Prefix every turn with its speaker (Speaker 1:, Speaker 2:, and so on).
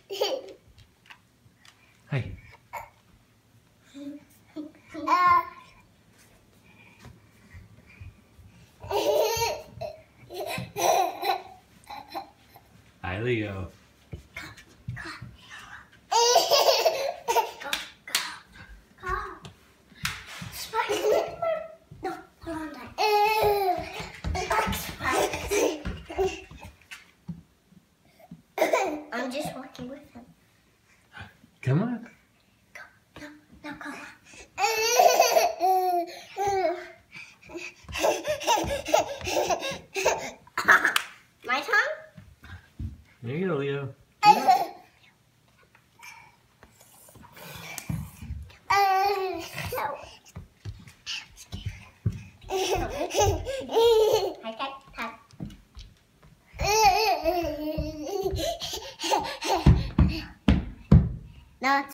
Speaker 1: Hey. Hi, Leo.
Speaker 2: No, hold on, Dad. I'm just walking with him.
Speaker 1: Come on.
Speaker 2: Go. No, come on. My tongue?
Speaker 1: There you go, Leo.
Speaker 2: No.